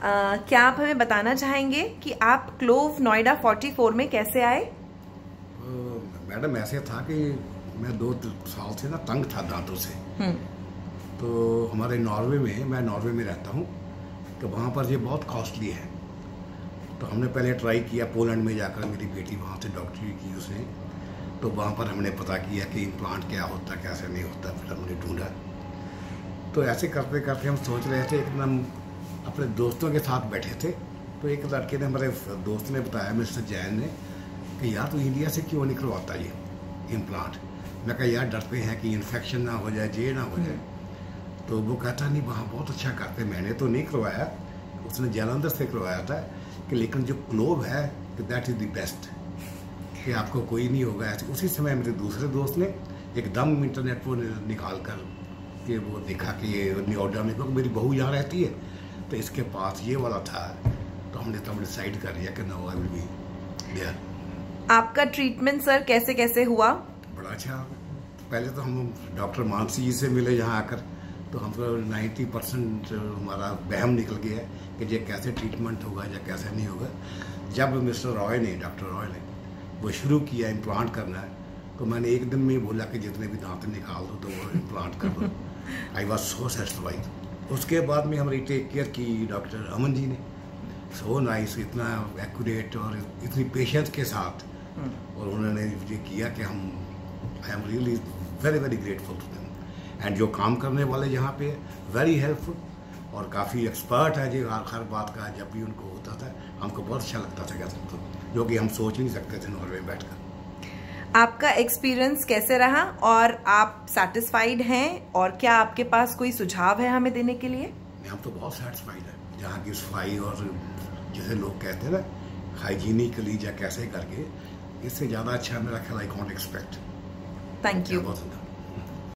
क्या आप हमें बताना चाहेंगे कि आप क्लोव नोएडा 44 में कैसे आए? मैडम ऐसे था कि मैं 2 साल से ना तंग था दांतों से। तो हमारे नॉर्वे में, मैं नॉर्वे में रहता हूँ, तो वहाँ पर ये बहुत कॉस्टली है। तो हमने पहले ट्राई किया पोलैंड में जाकर, मेरी बेटी वहाँ से डॉक्टरी की उसने, तो वहाँ पर हमने पता किया कि इम्प्लांट क्या होता कैसे नहीं होता, फिर हमने ढूंढा। तो ऐसे करते करते हम सोच रहे थे, एक हम अपने दोस्तों के साथ बैठे थे, तो एक लड़के ने, हमारे दोस्त ने बताया, मिस्टर जैन ने, कि यार तू इंडिया से क्यों नहीं करवाता ये इम्प्लांट। मैं कहा यार डरते हैं कि इन्फेक्शन ना हो जाए, जे ना हो जाए। तो वो कहता नहीं वहाँ बहुत अच्छा करते। मैंने तो नहीं करवाया, उसने जालंधर से करवाया था, कि लेकिन जो क्लोव है कि दैट इज़ द बेस्ट, कि आपको कोई नहीं होगा। ऐसे उसी समय मेरे दूसरे दोस्त ने एकदम इंटरनेट पर निकाल कर कि वो देखा कि ये ऑर्डर में, क्योंकि मेरी बहू यहाँ रहती है, तो इसके पास ये वाला था। तो हमने तब डिसाइड कर लिया कि no I will be there. आपका ट्रीटमेंट सर कैसे कैसे हुआ? बड़ा अच्छा। पहले तो हम डॉक्टर मानसी जी से मिले यहाँ आकर, तो हमको 90% हमारा वहम निकल गया कि ये कैसे ट्रीटमेंट होगा या कैसे नहीं होगा। जब मिस्टर रॉय ने, डॉक्टर रॉय ने वो शुरू किया इम्प्लांट करना है, तो मैंने एक दिन में ही बोला कि जितने भी दांत निकाल दो तो वो इम्प्लांट कर दो। I was so satisfied. उसके बाद में हमारी टेक केयर की डॉक्टर अमन जी ने, सो नाइस, इतना एक्यूरेट और इतनी पेशेंस के साथ, और उन्होंने ये किया कि हम, I am really very very grateful to them. And जो काम करने वाले यहाँ पे वेरी हेल्पफुल और काफ़ी एक्सपर्ट है जी हर बात का। जब भी उनको होता था हमको बहुत अच्छा लगता था, कहते तो, जो कि हम सोच ही नहीं सकते थे नॉर्वे में बैठकर। आपका एक्सपीरियंस कैसे रहा और आप सैटिस्फाइड हैं, और क्या आपके पास कोई सुझाव है हमें देने के लिए? हम तो बहुत सैटिस्फाइड है। जहाँ की सफाई और जैसे लोग कहते हैं ना हाइजीनिकली या कैसे करके, इससे ज़्यादा अच्छा मेरा ख्याल I can't expect. Thank you.